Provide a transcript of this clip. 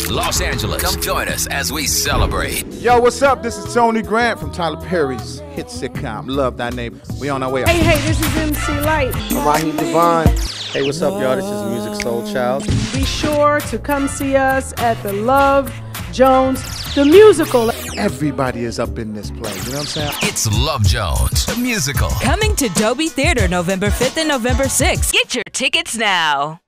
Los Angeles. Come join us as we celebrate. Yo, what's up? This is Tony Grant from Tyler Perry's hit sitcom, Love Thy Neighbor. We on our way up. Hey, this is MC Light. I'm Raheem Devon. Hey, what's up, y'all? This is Music Soul Child. Be sure to come see us at the Love Jones, the musical. Everybody is up in this play, you know what I'm saying? It's Love Jones, the musical. Coming to Dolby Theater November 5th and November 6th. Get your tickets now.